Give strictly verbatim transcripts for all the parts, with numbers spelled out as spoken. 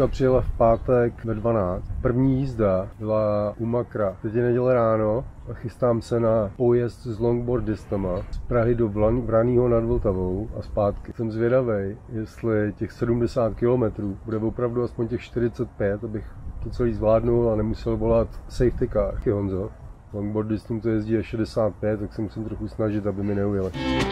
Holka přijela v pátek ve dvanáct. První jízda byla u Makra. Teď je neděle ráno a chystám se na pojezd s longboardistama z Prahy do Vraného nad Vltavou a zpátky. Jsem zvědavej, jestli těch sedmdesát kilometrů bude opravdu aspoň těch čtyřicet pět, abych to celý zvládnul a nemusel volat safety car. Taky Honzo, longboardistům to jezdí až šedesát pět, tak se musím trochu snažit, aby mi neujeli.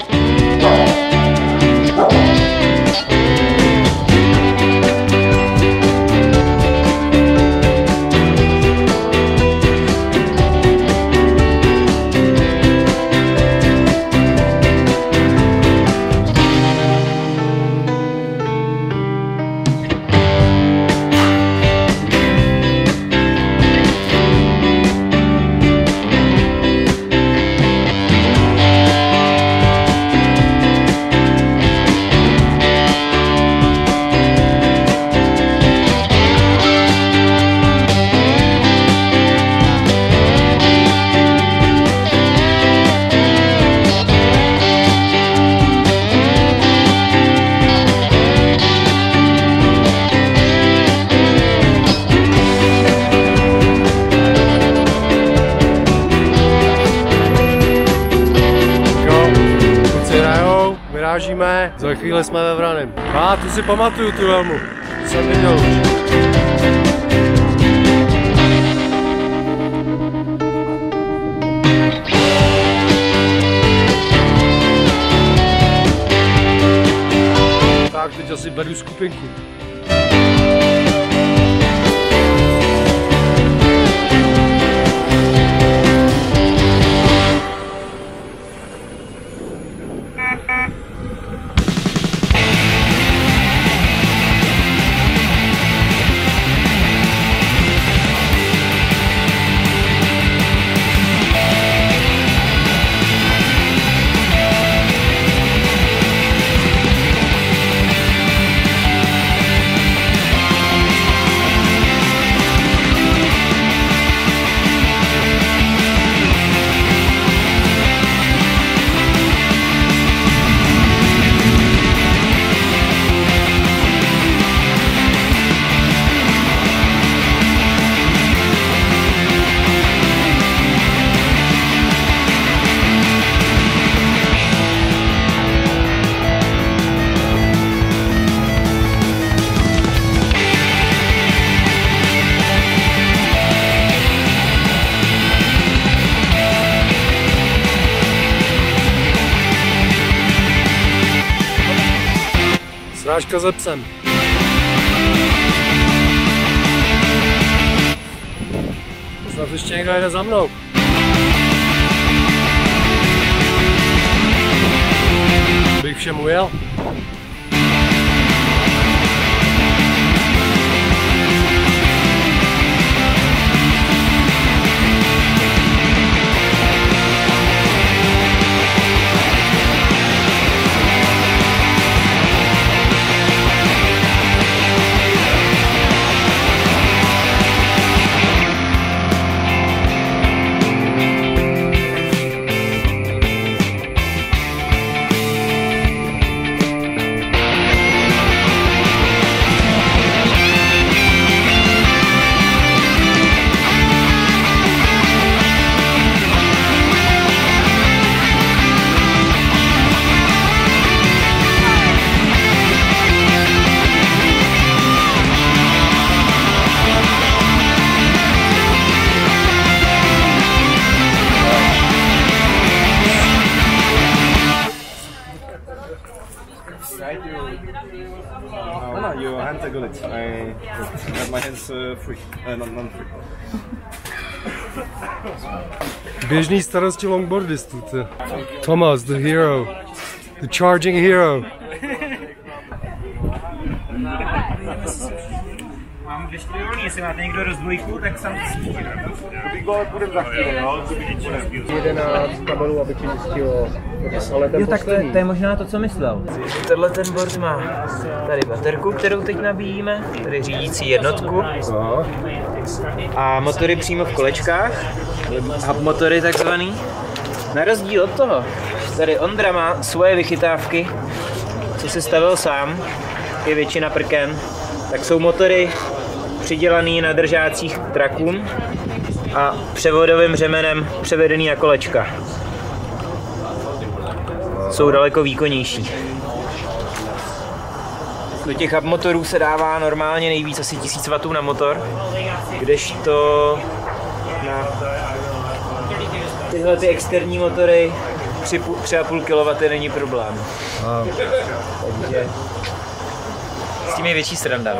Vyrážíme, za chvíli jsme ve Vraném. A tu si pamatuju tu helmu, tu jsem viděl už. Tak, teď asi beru skupinku. Srážka ze psem. Snad ještě někdo jede za mnou. Bych všem ujel. No, no, your hands are good. I have my hands uh, free, uh, non, non free. Běžný starosti longboardistů. Thomas, the hero, the charging hero. Mám dvě čtyři volný, jestli máte někdo rozdvojku, tak sam to stížím. Budeme za chvíli, no, to by jedenáct kabelů, aby ti zjistilo. Ale ten jo, tak to je, to je možná to, co myslel. Tenhle ten board má tady baterku, kterou teď nabíjíme, tady řídící jednotku. Aha. A motory přímo v kolečkách, hub motory takzvaný. Na rozdíl od toho, tady Ondra má svoje vychytávky, co si stavil sám, je většina prken, tak jsou motory přidělaný na držácích k trakům a převodovým řemenem převedený na kolečka. Jsou daleko výkonnější. Do těch hub motorů se dává normálně nejvíc asi tisíc wattů na motor, kdežto na tyhle ty externí motory tři a půl kilowattu není problém. Takže s tím je větší sranda.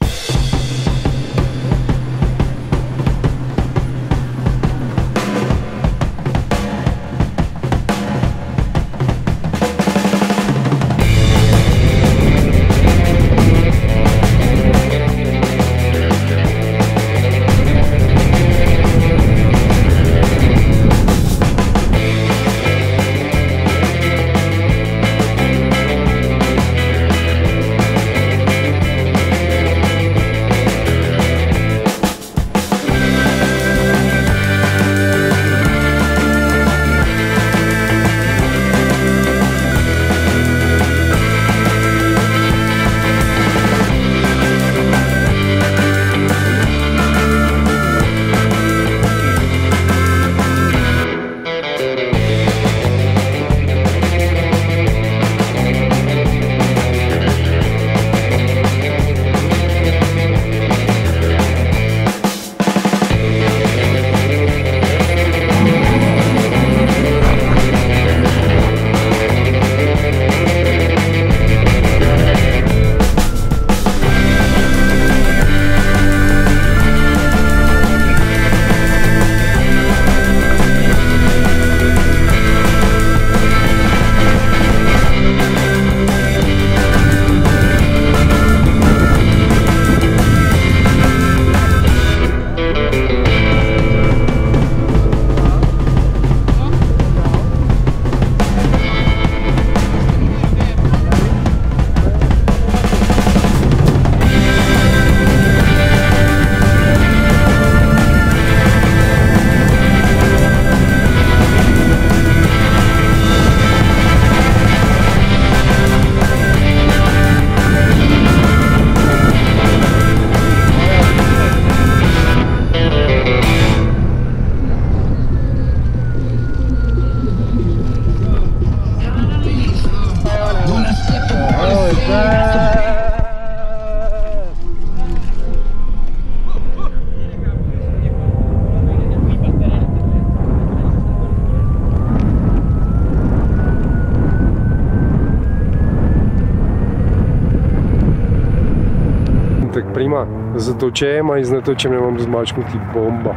Tak prima, s točem a i s netočem nemám zmáčknutý bomba.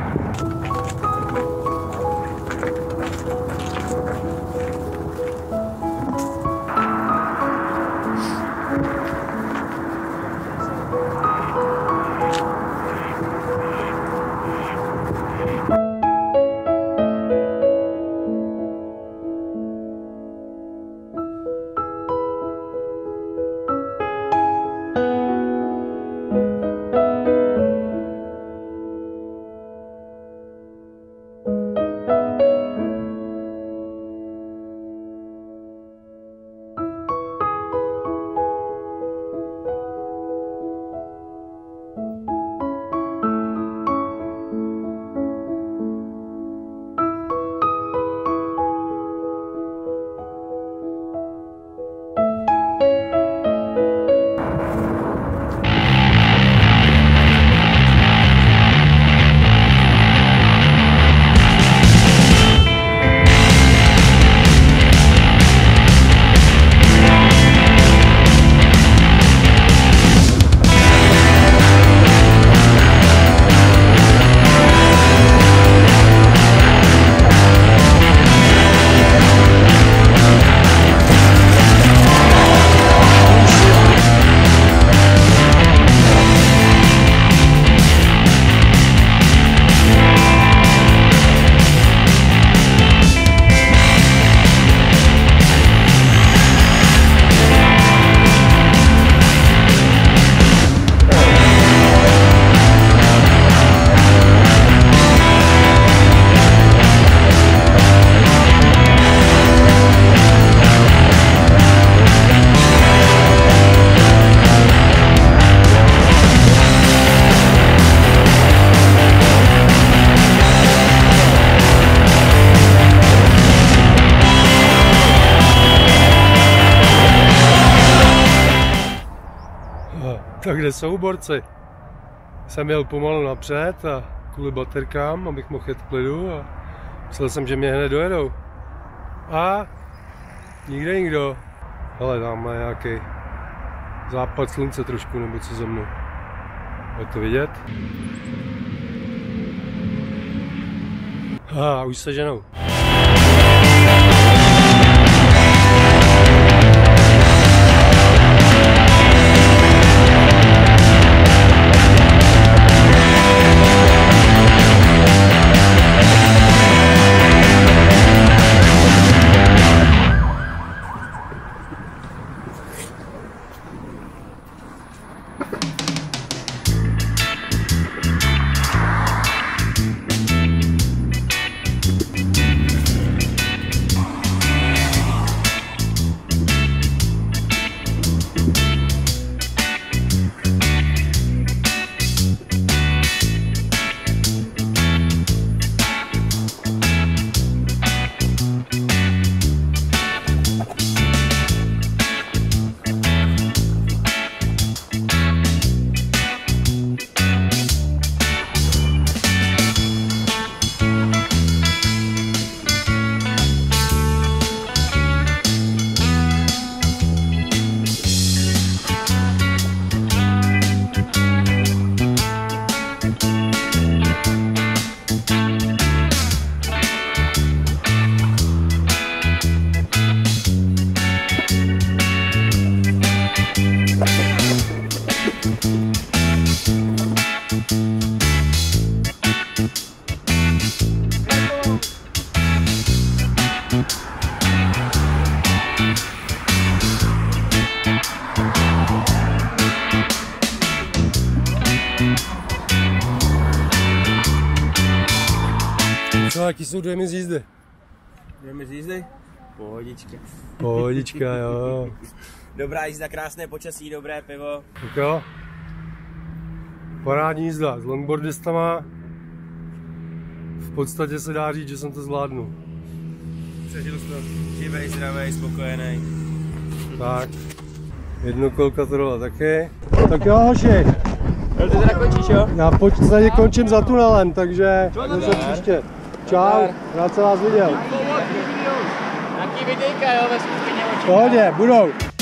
Tak kde jsou borci? Jsem jel pomalu napřed a kvůli baterkám, abych mohl jet v klidu a myslel jsem, že mě hned dojedou. A nikde nikdo. Hele, tamhle nějaký západ slunce trošku, nebo co za mnou. Je to vidět? A ah, už se ženou. No, jaký jsou dojmy z jízdy? Dojmy z jízdy? Pohodička. Pohodička, jo. Dobrá jízda, krásné počasí, dobré pivo. Tak jo. Parádní jízda s longboardistama. V podstatě se dá říct, že jsem to zvládnul. Přežil jsi to. Živej, zdravej, spokojený. Tak. Jednokolka to dala taky. Tak jo, hoši. No, ty teda končíš, jo? Já v podstatě končím za tunelem, takže zase příště. Čau, rád se vás viděl. Nějaký videjka, jo, ve skupině. Pohodě, budou.